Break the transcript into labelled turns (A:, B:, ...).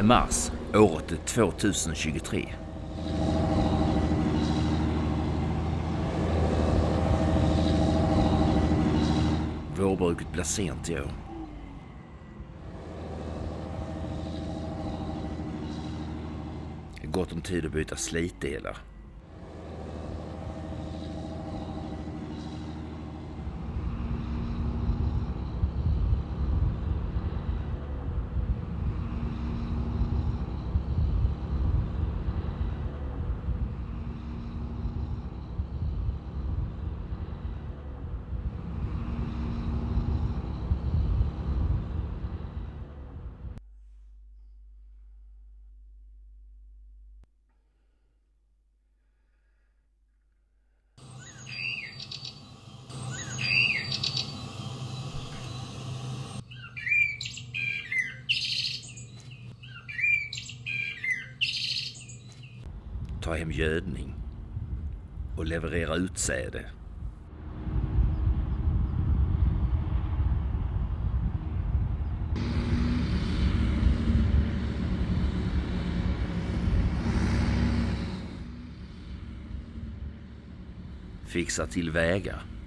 A: mars, året är 2023. Vårbruket blir sent i år. Det är gott om tid att byta slitdelar. Ta hem gödning och leverera utsäde. Fixa till vägar.